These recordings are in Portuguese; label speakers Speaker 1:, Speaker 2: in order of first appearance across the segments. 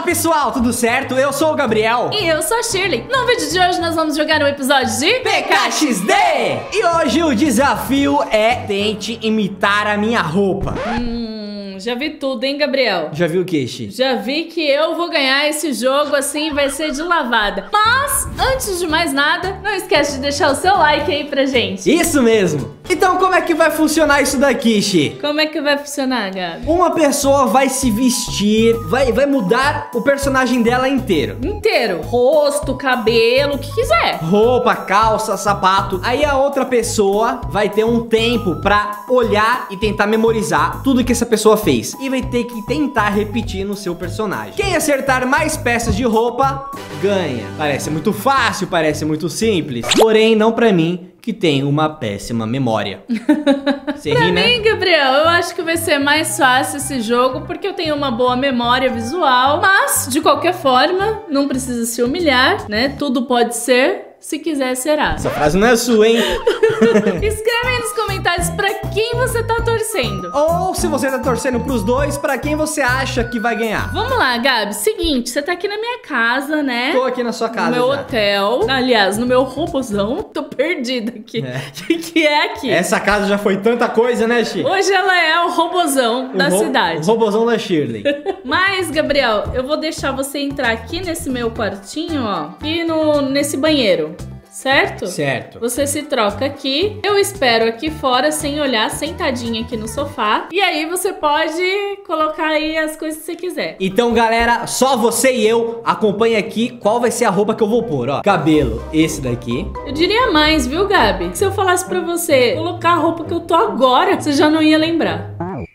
Speaker 1: pessoal, tudo certo? Eu sou o Gabriel.
Speaker 2: E eu sou a Shirley. No vídeo de hoje nós vamos jogar um episódio de
Speaker 1: PKXD! E hoje o desafio é tente imitar a minha roupa.
Speaker 2: Já vi tudo, hein, Gabriel?
Speaker 1: Já viu o que, Xi?
Speaker 2: Já vi que eu vou ganhar esse jogo assim, vai ser de lavada. Mas, antes de mais nada, não esquece de deixar o seu like aí pra gente.
Speaker 1: Isso mesmo! Então como é que vai funcionar isso daqui, Xi?
Speaker 2: Como é que vai funcionar, Gabi?
Speaker 1: Uma pessoa vai se vestir, vai mudar o personagem dela inteiro.
Speaker 2: Inteiro. Rosto, cabelo, o que quiser.
Speaker 1: Roupa, calça, sapato. Aí a outra pessoa vai ter um tempo pra olhar e tentar memorizar tudo que essa pessoa fez. E vai ter que tentar repetir no seu personagem. Quem acertar mais peças de roupa, ganha. Parece muito fácil, parece muito simples. Porém, não pra mim, que tem uma péssima memória. Você
Speaker 2: Pra
Speaker 1: ri, né?
Speaker 2: mim, Gabriel, eu acho que vai ser mais fácil esse jogo porque eu tenho uma boa memória visual. Mas, de qualquer forma, não precisa se humilhar, né? Tudo pode ser. Se quiser, será.
Speaker 1: Essa frase não é sua, hein?
Speaker 2: Escreve aí nos comentários pra quem você tá torcendo.
Speaker 1: Ou se você tá torcendo pros dois, pra quem você acha que vai ganhar.
Speaker 2: Vamos lá, Gabi. Seguinte, você tá aqui na minha casa, né?
Speaker 1: Tô aqui na sua casa
Speaker 2: no meu
Speaker 1: já.
Speaker 2: hotel. Aliás, no meu robozão. Tô perdida aqui. O que é aqui?
Speaker 1: Essa casa já foi tanta coisa, né, Xi?
Speaker 2: Hoje ela é o robozão da cidade.
Speaker 1: O robozão da Shirley.
Speaker 2: Mas, Gabriel, eu vou deixar você entrar aqui nesse meu quartinho, ó. Aqui nesse banheiro. Certo?
Speaker 1: Certo.
Speaker 2: Você se troca aqui. Eu espero aqui fora, sem olhar, sentadinha aqui no sofá. E aí você pode colocar aí as coisas que você quiser.
Speaker 1: Então, galera, só você e eu acompanha aqui qual vai ser a roupa que eu vou pôr, ó. Cabelo, esse daqui.
Speaker 2: Eu diria mais, viu, Gabi? Se eu falasse pra você colocar a roupa que eu tô agora, você já não ia lembrar.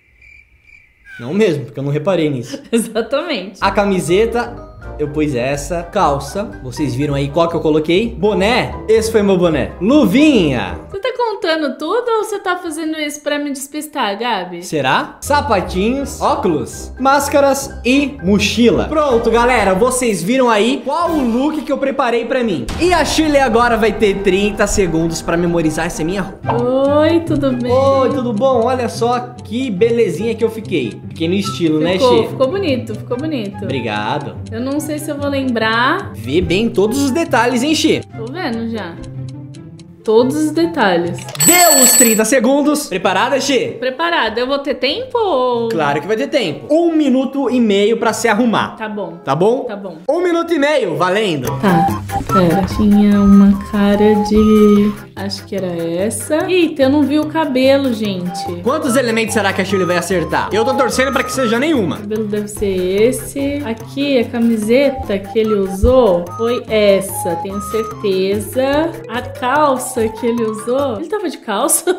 Speaker 1: Não mesmo, porque eu não reparei nisso.
Speaker 2: Exatamente.
Speaker 1: A camiseta, eu pus essa. Calça, vocês viram aí qual que eu coloquei? Boné, esse foi meu boné. Luvinha.
Speaker 2: Você tá contando tudo ou você tá fazendo isso pra me despistar, Gabi?
Speaker 1: Será? Sapatinhos, óculos, máscaras e mochila. Pronto, galera, vocês viram aí qual o look que eu preparei pra mim. E a Shirley agora vai ter 30 segundos pra memorizar essa minha roupa.
Speaker 2: Oi, tudo bem?
Speaker 1: Oi, tudo bom? Olha só que belezinha que eu fiquei. Fiquei no estilo, né, Xi?
Speaker 2: Ficou bonito, ficou bonito.
Speaker 1: Obrigado.
Speaker 2: Eu não sei se eu vou lembrar.
Speaker 1: Vê bem todos os detalhes, hein, Xi?
Speaker 2: Tô vendo já. Todos os detalhes.
Speaker 1: Deu os 30 segundos. Preparada, Xi?
Speaker 2: Preparada. Eu vou ter tempo ou...
Speaker 1: Claro que vai ter tempo. 1 minuto e meio pra se arrumar.
Speaker 2: Tá bom.
Speaker 1: Tá bom?
Speaker 2: Tá bom.
Speaker 1: 1 minuto e meio, valendo.
Speaker 2: Tá, pera. Tinha uma cara de... Acho que era essa. Eita, eu não vi o cabelo, gente.
Speaker 1: Quantos elementos será que a Shirley vai acertar? Eu tô torcendo pra que seja nenhuma.
Speaker 2: O cabelo deve ser esse. Aqui, a camiseta que ele usou foi essa, tenho certeza. A calça que ele usou... Ele tava de calça?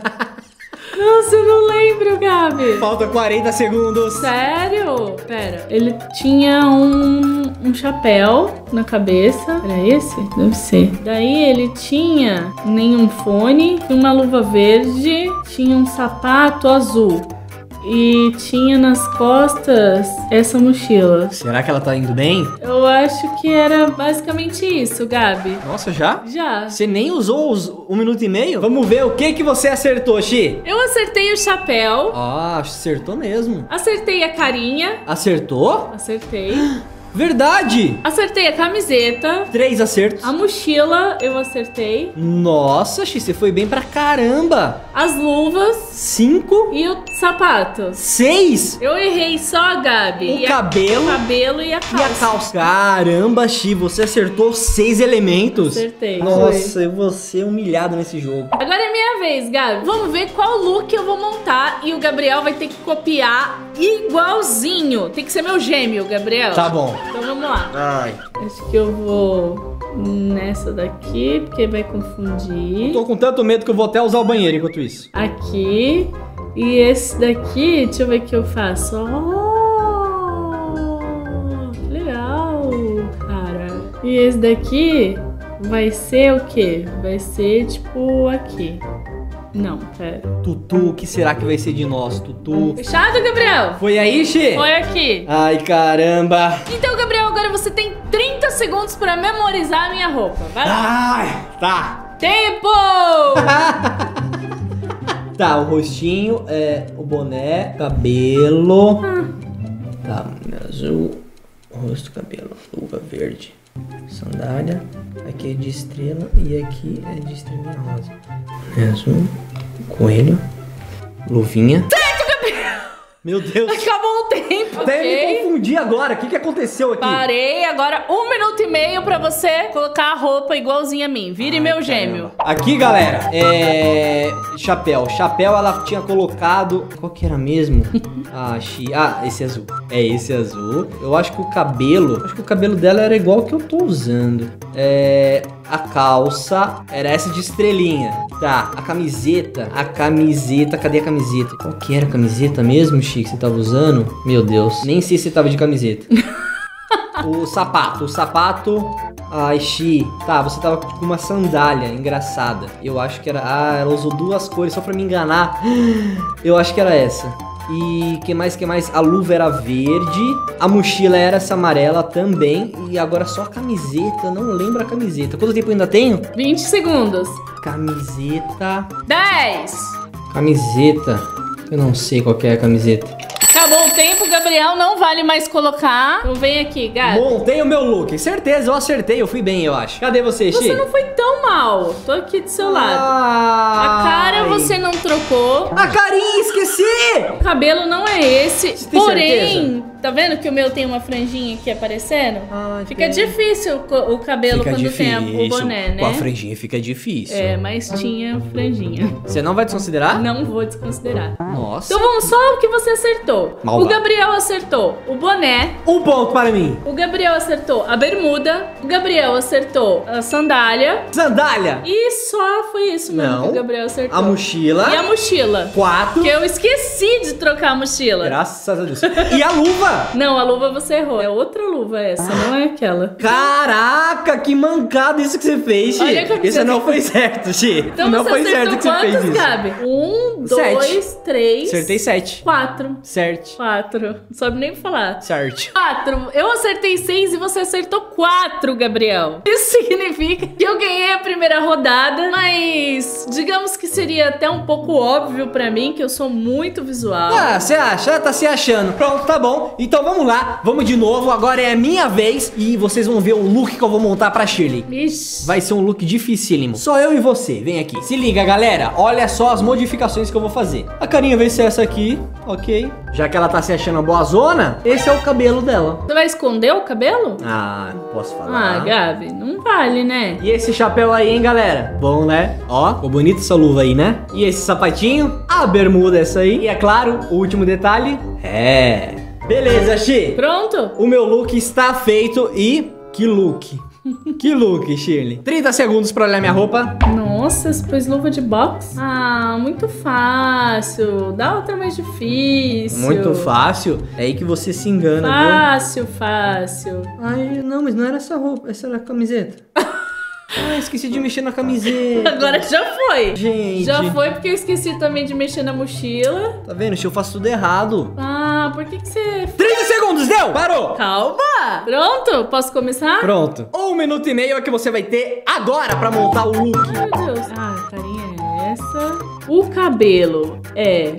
Speaker 2: Nossa, eu não lembro, Gabi.
Speaker 1: Falta 40 segundos.
Speaker 2: Sério? Pera. Ele tinha um chapéu na cabeça. Era esse? Deve ser. Daí ele tinha nenhum fone, uma luva verde, tinha um sapato azul. E tinha nas costas essa mochila.
Speaker 1: Será que ela tá indo bem?
Speaker 2: Eu acho que era basicamente isso, Gabi.
Speaker 1: Nossa, já?
Speaker 2: Já.
Speaker 1: Você nem usou os 1 minuto e meio? Vamos ver o que você acertou, Xi.
Speaker 2: Eu acertei o chapéu.
Speaker 1: Ah, acertou mesmo.
Speaker 2: Acertei a carinha.
Speaker 1: Acertou?
Speaker 2: Acertei.
Speaker 1: Verdade!
Speaker 2: Acertei a camiseta.
Speaker 1: 3 acertos.
Speaker 2: A mochila eu acertei.
Speaker 1: Nossa, Xi, você foi bem pra caramba.
Speaker 2: As luvas
Speaker 1: 5.
Speaker 2: e o sapato.
Speaker 1: 6.
Speaker 2: Eu errei só a Gabi.
Speaker 1: O cabelo.
Speaker 2: O cabelo e a calça.
Speaker 1: E a calça. Caramba, Xi, você acertou 6 elementos.
Speaker 2: Acertei.
Speaker 1: Nossa, eu vou ser humilhado nesse jogo.
Speaker 2: Agora é minha vez, Gabi. Vamos ver qual look eu vou montar e o Gabriel vai ter que copiar igualzinho. Tem que ser meu gêmeo, Gabriel.
Speaker 1: Tá bom.
Speaker 2: Então vamos lá.
Speaker 1: Ai.
Speaker 2: Acho que eu vou nessa daqui, porque vai confundir.
Speaker 1: Tô com tanto medo que eu vou até usar o banheiro enquanto isso.
Speaker 2: Aqui. E esse daqui, deixa eu ver o que eu faço. Que legal, cara. E esse daqui vai ser o quê? Vai ser tipo aqui. Não, pera.
Speaker 1: Tutu, o que será que vai ser de nós, Tutu?
Speaker 2: Fechado, Gabriel?
Speaker 1: Foi aí, Xi?
Speaker 2: Foi aqui.
Speaker 1: Ai, caramba.
Speaker 2: Então, Gabriel, agora você tem 30 segundos pra memorizar a minha roupa. Vai lá.
Speaker 1: Ai, tá.
Speaker 2: Tempo!
Speaker 1: Tá, o rostinho, o boné, cabelo. Tá, azul. rosto, cabelo, luva verde, sandália. Aqui é de estrela e aqui é de estrelinha rosa. É azul, coelho, luvinha. Meu Deus.
Speaker 2: Acabou o tempo,
Speaker 1: Até me confundi agora. O que aconteceu aqui?
Speaker 2: Parei, agora 1 minuto e meio pra você colocar a roupa igualzinha a mim. Vire meu gêmeo.
Speaker 1: Aqui, galera, chapéu. Chapéu ela tinha colocado... Qual que era mesmo? Esse azul. É esse azul. Eu acho que o cabelo... Acho que o cabelo dela era igual ao que eu tô usando. A calça era essa de estrelinha. Tá, a camiseta. Cadê a camiseta? Qual que era a camiseta mesmo, Chico, que você tava usando? Meu Deus, nem sei se você tava de camiseta. O sapato. Ai, Xi. Tá, você tava com uma sandália engraçada. Eu acho que era... ela usou 2 cores só pra me enganar. Eu acho que era essa. E que mais? A luva era verde. A mochila era essa amarela também. E agora só a camiseta. Não lembro a camiseta. Quanto tempo eu ainda tenho?
Speaker 2: 20 segundos.
Speaker 1: Camiseta.
Speaker 2: 10.
Speaker 1: Camiseta. Eu não sei qual que é a camiseta.
Speaker 2: Acabou o tempo, Gabriel. Não vale mais colocar. Então vem aqui, Gabi.
Speaker 1: Montei o meu look. Certeza, eu acertei. Eu fui bem, eu acho. Cadê você, Xi?
Speaker 2: Você não foi tão mal. Tô aqui do seu lado. A cara você não trocou.
Speaker 1: A carinha, esqueci!
Speaker 2: O cabelo não é esse.
Speaker 1: Você tem
Speaker 2: Porém,
Speaker 1: certeza?
Speaker 2: tá vendo que o meu tem uma franjinha aqui aparecendo? Fica
Speaker 1: tem.
Speaker 2: difícil o cabelo quando tem o boné, né?
Speaker 1: Com a franjinha fica difícil.
Speaker 2: É, mas tinha franjinha.
Speaker 1: Você não vai desconsiderar?
Speaker 2: Não vou desconsiderar.
Speaker 1: Nossa.
Speaker 2: Então vamos só o que você acertou.
Speaker 1: Malvado.
Speaker 2: O Gabriel acertou o boné.
Speaker 1: 1 ponto para mim.
Speaker 2: O Gabriel acertou a bermuda. O Gabriel acertou a sandália.
Speaker 1: Sandália.
Speaker 2: E só foi isso mesmo
Speaker 1: Não.
Speaker 2: que o Gabriel acertou.
Speaker 1: A mochila.
Speaker 2: E a mochila.
Speaker 1: 4.
Speaker 2: Que eu esqueci de trocar a mochila.
Speaker 1: Graças a Deus. E a luva.
Speaker 2: Não, a luva você errou. É outra luva essa, não é aquela.
Speaker 1: Caraca, que mancada isso que você fez, Xi.
Speaker 2: Olha a camiseta.
Speaker 1: Isso não foi certo, Xi.
Speaker 2: Então
Speaker 1: não
Speaker 2: você
Speaker 1: foi
Speaker 2: acertou
Speaker 1: certo que você fez
Speaker 2: quantos,
Speaker 1: isso.
Speaker 2: Gabi? 1,
Speaker 1: 7.
Speaker 2: 2, 3.
Speaker 1: Acertei 7.
Speaker 2: 4.
Speaker 1: Certo.
Speaker 2: 4. Não sabe nem falar.
Speaker 1: Certo.
Speaker 2: 4. Eu acertei 6 e você acertou 4, Gabriel. Isso significa que eu ganhei a primeira rodada, mas digamos que seria até um pouco óbvio pra mim que eu sou muito visual.
Speaker 1: Ah, você acha? Tá se achando. Pronto, tá bom. Então vamos lá. Vamos de novo. Agora é a minha vez e vocês vão ver o look que eu vou montar pra Shirley.
Speaker 2: Ixi.
Speaker 1: Vai ser um look dificílimo. Só eu e você. Vem aqui. Se liga, galera. Olha só as modificações que eu vou fazer. A carinha vai ser essa aqui. Ok. Já que ela tá se achando boa zona, esse é o cabelo dela.
Speaker 2: Você vai esconder o cabelo?
Speaker 1: Ah, não posso
Speaker 2: Ah,
Speaker 1: falar.
Speaker 2: Gabi, não vale, né?
Speaker 1: E esse chapéu aí, hein, galera? Bom, né? Ó, ficou bonita essa luva aí, né? E esse sapatinho, a bermuda essa aí. E é claro, o último detalhe. Beleza, Xi.
Speaker 2: Pronto?
Speaker 1: O meu look está feito e... Que look. Que look, Shirley. 30 segundos pra olhar minha roupa.
Speaker 2: Nossa, você pôs luva de boxe? Ah, muito fácil. Dá outra mais difícil.
Speaker 1: Muito fácil. É aí que você se engana,
Speaker 2: Fácil, fácil.
Speaker 1: viu? Ai, não, mas não era essa roupa. Essa era a camiseta. Ah, esqueci de mexer na camiseta.
Speaker 2: Agora já foi.
Speaker 1: Gente.
Speaker 2: Já foi porque eu esqueci também de mexer na mochila.
Speaker 1: Tá vendo? Se eu faço tudo errado.
Speaker 2: Ah, por que você...
Speaker 1: 30 segundos, deu! Parou!
Speaker 2: Calma. Pronto? Posso começar?
Speaker 1: Pronto. 1 minuto e meio é que você vai ter agora pra montar o look.
Speaker 2: Ai, meu Deus. Ah, a carinha é essa. O cabelo é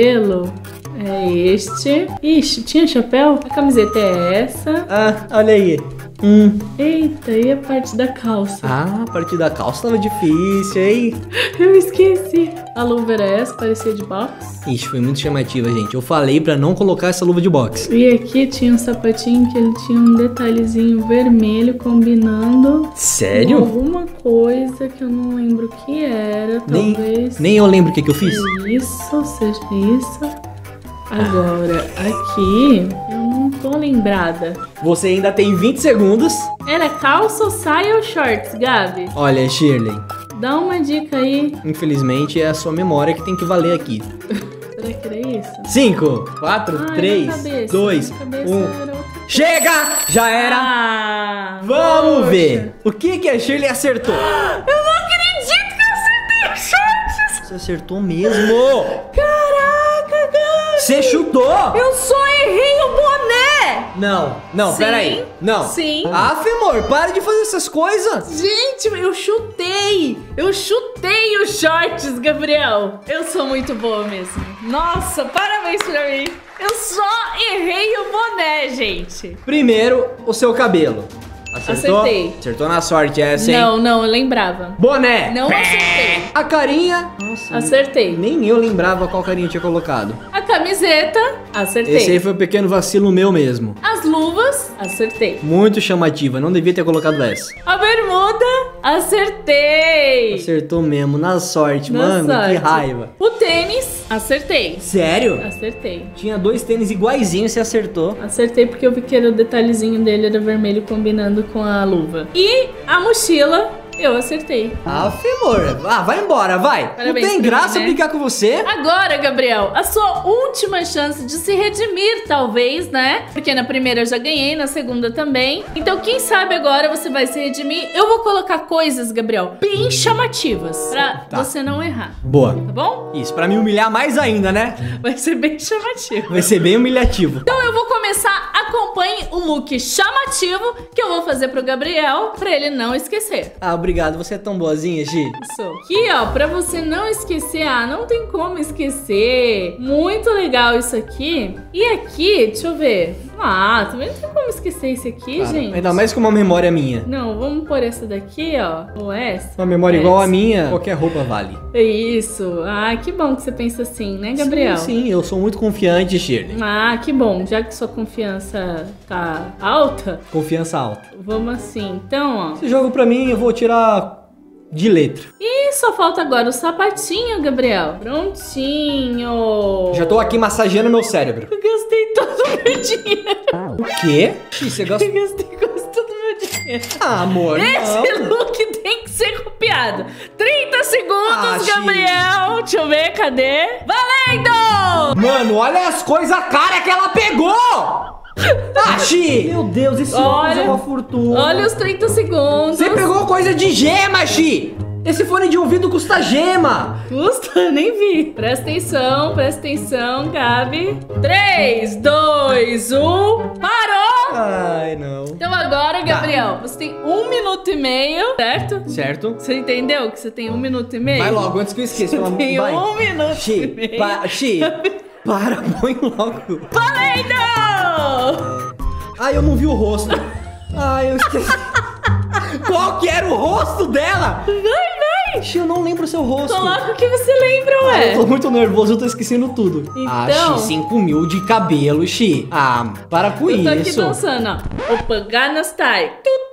Speaker 2: este. Ixi, tinha chapéu? A camiseta é essa.
Speaker 1: Ah, olha aí.
Speaker 2: Eita, e a parte da calça?
Speaker 1: Ah, a partir da calça tava difícil, hein?
Speaker 2: Eu esqueci. A luva era essa, parecia de boxe.
Speaker 1: Ixi, foi muito chamativa, gente. Eu falei pra não colocar essa luva de boxe.
Speaker 2: E aqui tinha um sapatinho que ele tinha um detalhezinho vermelho combinando com
Speaker 1: Sério?
Speaker 2: alguma coisa que eu não lembro o que era, talvez.
Speaker 1: Nem eu lembro o que eu fiz.
Speaker 2: Isso, seja isso. Agora, aqui, eu não tô lembrada.
Speaker 1: Você ainda tem 20 segundos.
Speaker 2: Era calça ou saia ou shorts, Gabi?
Speaker 1: Olha, Shirley,
Speaker 2: Dá uma dica aí.
Speaker 1: infelizmente é a sua memória que tem que valer aqui.
Speaker 2: Será que era isso?
Speaker 1: 5, 4,
Speaker 2: Ai,
Speaker 1: 3,
Speaker 2: na cabeça.
Speaker 1: 2,
Speaker 2: Na cabeça
Speaker 1: 1.
Speaker 2: era outra.
Speaker 1: Chega! Já era!
Speaker 2: Ah,
Speaker 1: Vamos
Speaker 2: poxa.
Speaker 1: ver! O que a Shirley acertou?
Speaker 2: Eu não acredito que eu acertei os shorts!
Speaker 1: Você acertou mesmo!
Speaker 2: Caraca, Gabi!
Speaker 1: Você chutou!
Speaker 2: Eu só errei o boné!
Speaker 1: Não,
Speaker 2: Sim,
Speaker 1: peraí. Não.
Speaker 2: sim.
Speaker 1: Ah, amor, para de fazer essas coisas!
Speaker 2: Gente, eu chutei! Eu chutei os shorts, Gabriel! Eu sou muito boa mesmo. Nossa, parabéns pra mim! Eu só errei o boné, gente.
Speaker 1: Primeiro, o seu cabelo. Acertou?
Speaker 2: Acertei.
Speaker 1: Acertou na sorte essa, hein?
Speaker 2: Não, eu lembrava.
Speaker 1: Boné.
Speaker 2: Não acertei.
Speaker 1: A carinha. Nossa,
Speaker 2: Acertei.
Speaker 1: nem eu lembrava qual carinha eu tinha colocado.
Speaker 2: A camiseta, acertei.
Speaker 1: Esse aí foi um pequeno vacilo meu mesmo.
Speaker 2: As luvas, acertei.
Speaker 1: Muito chamativa, não devia ter colocado essa.
Speaker 2: A bermuda, acertei.
Speaker 1: Acertou mesmo, na sorte,
Speaker 2: Na
Speaker 1: mano,
Speaker 2: sorte.
Speaker 1: que raiva.
Speaker 2: O tênis, acertei.
Speaker 1: Sério?
Speaker 2: Acertei.
Speaker 1: Tinha 2 tênis iguaizinhos, você acertou.
Speaker 2: Acertei porque eu vi que era o detalhezinho dele era vermelho combinando com a luva. E a mochila, eu acertei.
Speaker 1: Ah, amor. Ah, vai embora, vai.
Speaker 2: Parabéns
Speaker 1: não tem
Speaker 2: pra
Speaker 1: graça
Speaker 2: mim, né?
Speaker 1: brincar com você.
Speaker 2: Agora, Gabriel, a sua última chance de se redimir, talvez, né? Porque na primeira eu já ganhei, na segunda também. Então, quem sabe agora você vai se redimir. Eu vou colocar coisas, Gabriel, bem chamativas pra
Speaker 1: Tá.
Speaker 2: você não errar,
Speaker 1: Boa.
Speaker 2: tá bom?
Speaker 1: Isso, pra me humilhar mais ainda, né?
Speaker 2: Vai ser bem chamativo.
Speaker 1: Vai ser bem humilhativo.
Speaker 2: Então eu vou começar, acompanhe o look chamativo que eu vou fazer pro Gabriel, pra ele não esquecer.
Speaker 1: Ah, obrigado. Você é tão boazinha, Gi.
Speaker 2: Isso. Aqui, ó, pra você não esquecer, não tem como esquecer. Muito legal isso aqui. E aqui, deixa eu ver. Também não tem como esquecer isso aqui,
Speaker 1: Cara,
Speaker 2: gente.
Speaker 1: ainda mais com uma memória minha.
Speaker 2: Não, vamos pôr essa daqui, ó. Ou essa.
Speaker 1: Uma memória igual a
Speaker 2: Essa.
Speaker 1: minha, qualquer roupa vale.
Speaker 2: É isso. Que bom que você pensa assim, né, Gabriel?
Speaker 1: Sim, eu sou muito confiante, Shirley.
Speaker 2: Que bom. Já que sua confiança tá alta,
Speaker 1: Confiança alta.
Speaker 2: vamos assim. Então, ó.
Speaker 1: Esse jogo pra mim eu vou tirar de letra.
Speaker 2: E só falta agora o sapatinho, Gabriel. Prontinho.
Speaker 1: Já tô aqui massageando meu cérebro.
Speaker 2: Eu gastei todo o meu dinheiro.
Speaker 1: O quê? Xi, você gosta...
Speaker 2: Eu gastei quase todo o meu dinheiro.
Speaker 1: Ah, amor,
Speaker 2: Esse
Speaker 1: não.
Speaker 2: look tem que ser copiado. 30 segundos,
Speaker 1: Xi.
Speaker 2: Gabriel. Deixa eu ver, cadê? Valendo!
Speaker 1: Mano, olha as coisas caras que ela pegou! Xi! Meu Deus, esse óculos é uma fortuna.
Speaker 2: Olha os 30 segundos.
Speaker 1: Você pegou coisa de gema, Xi! Esse fone de ouvido custa gema!
Speaker 2: Custa, nem vi. Presta atenção, Gabi. 3, 2, 1, parou!
Speaker 1: Ai, não.
Speaker 2: Então agora, Gabriel, você tem 1 minuto e meio, certo?
Speaker 1: Certo?
Speaker 2: Você entendeu que você tem 1 minuto e meio?
Speaker 1: Vai logo, antes que eu esqueça. Pelo amor de
Speaker 2: Tem
Speaker 1: Deus.
Speaker 2: 1 minuto e
Speaker 1: Xi,
Speaker 2: meio.
Speaker 1: Xi, para, põe logo.
Speaker 2: Valendo!
Speaker 1: Ai, eu não vi o rosto. Ai, eu esqueci. Qual que era o rosto dela?
Speaker 2: Vai!
Speaker 1: Xi, eu não lembro o seu rosto.
Speaker 2: Coloca o que você lembra, ué.
Speaker 1: Eu tô muito nervoso, eu tô esquecendo tudo.
Speaker 2: Então-
Speaker 1: Xi, 5 mil de cabelo, Xi. Para com
Speaker 2: Eu tô aqui
Speaker 1: isso.
Speaker 2: dançando, ó. Opa, Gangnam Style.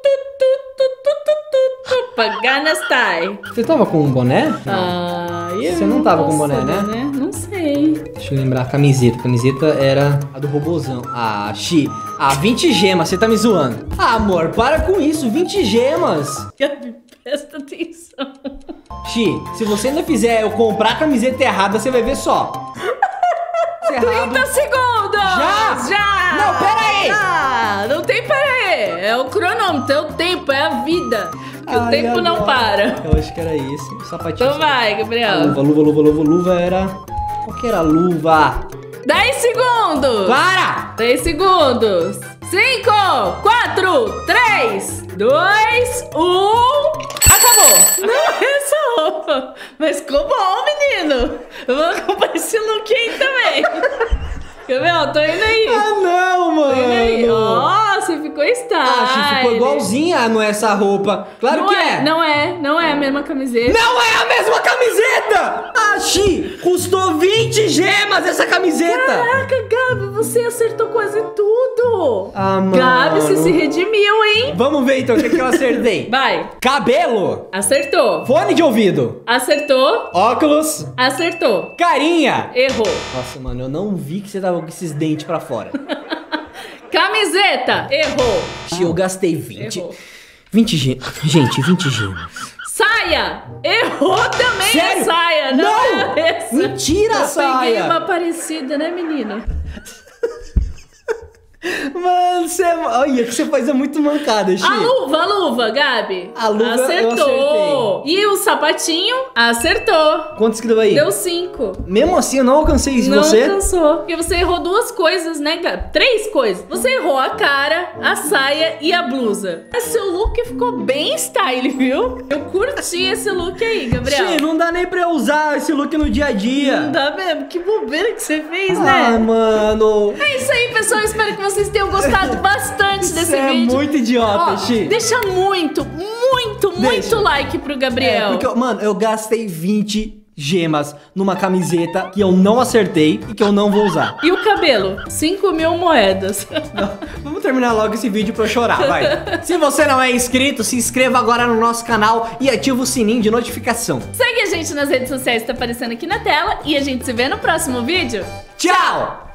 Speaker 2: Opa, Gangnam Style.
Speaker 1: Você tava com um boné?
Speaker 2: Eu
Speaker 1: Você não tava com
Speaker 2: posso
Speaker 1: boné,
Speaker 2: saber,
Speaker 1: né?
Speaker 2: Não sei.
Speaker 1: Deixa eu lembrar a camiseta. A camiseta era a do robozão. Xi. 20 gemas, você tá me zoando. Amor, para com isso, 20 gemas.
Speaker 2: Gabi, presta atenção.
Speaker 1: Xi, se você ainda fizer eu comprar a camiseta errada, você vai ver só. Isso é errado.
Speaker 2: 30 segundos! Já!
Speaker 1: Não, pera aí!
Speaker 2: Não tem pera aí. É o cronômetro, é o tempo, é a vida. Que o tempo não para.
Speaker 1: Eu acho que era esse. O sapatinho.
Speaker 2: Então vai, Gabriel.
Speaker 1: Luva era... Qual que era a luva?
Speaker 2: 10 segundos!
Speaker 1: Para!
Speaker 2: 10 segundos! 5, 4, 3, 2, 1. Acabou! Não é essa roupa, mas ficou bom, menino! Eu vou comprar esse look aí também. Gabriel, tô indo aí.
Speaker 1: Não, mano!
Speaker 2: Tô indo aí. Ó, você ficou style.
Speaker 1: Xi, ficou igualzinha não é essa roupa. Claro
Speaker 2: Não
Speaker 1: que
Speaker 2: é,
Speaker 1: é.
Speaker 2: não é a mesma camiseta.
Speaker 1: Não é a mesma camiseta! Xi, custou 20 gemas essa camiseta!
Speaker 2: Caraca, Gabi, você acertou quase tudo.
Speaker 1: Mano.
Speaker 2: Gabi, você se redimiu, hein?
Speaker 1: Vamos ver então o que eu acertei.
Speaker 2: Vai.
Speaker 1: Cabelo,
Speaker 2: Acertou.
Speaker 1: fone de ouvido,
Speaker 2: Acertou.
Speaker 1: óculos,
Speaker 2: Acertou.
Speaker 1: carinha.
Speaker 2: Errou.
Speaker 1: Nossa, mano, eu não vi que você tava com esses dentes pra fora.
Speaker 2: Camiseta. Errou.
Speaker 1: Xi, eu gastei 20.
Speaker 2: Errou.
Speaker 1: 20 gemas. Gente, 20 gemas.
Speaker 2: Saia. Errou também.
Speaker 1: Sério?
Speaker 2: A saia.
Speaker 1: Não.
Speaker 2: Não é essa.
Speaker 1: Mentira,
Speaker 2: Eu
Speaker 1: saia.
Speaker 2: peguei uma parecida, né, menino?
Speaker 1: Mano, olha que você faz muito mancada, Xi.
Speaker 2: A luva, Gabi.
Speaker 1: A luva
Speaker 2: acertou. E o sapatinho acertou.
Speaker 1: Quantos que deu aí?
Speaker 2: Deu 5.
Speaker 1: Mesmo assim, eu não alcancei isso.
Speaker 2: Não
Speaker 1: você?
Speaker 2: alcançou. Porque você errou 2 coisas, né, Gabi? 3 coisas. Você errou a cara, a saia e a blusa. Seu look ficou bem style, viu? Eu curti esse look aí, Gabriel.
Speaker 1: Xi, não dá nem pra eu usar esse look no dia a dia.
Speaker 2: Não dá mesmo. Que bobeira que você fez,
Speaker 1: Ah,
Speaker 2: né?
Speaker 1: mano.
Speaker 2: É isso aí, pessoal. Eu espero que vocês tenham gostado bastante desse
Speaker 1: Você
Speaker 2: vídeo.
Speaker 1: é muito idiota,
Speaker 2: Ó,
Speaker 1: Xi.
Speaker 2: deixa muito like pro Gabriel.
Speaker 1: Porque, mano, eu gastei 20 gemas numa camiseta que eu não acertei e que eu não vou usar.
Speaker 2: E o cabelo? 5.000 moedas.
Speaker 1: Não, vamos terminar logo esse vídeo pra eu chorar, vai. Se você não é inscrito, se inscreva agora no nosso canal e ativa o sininho de notificação.
Speaker 2: Segue a gente nas redes sociais que tá aparecendo aqui na tela e a gente se vê no próximo vídeo.
Speaker 1: Tchau!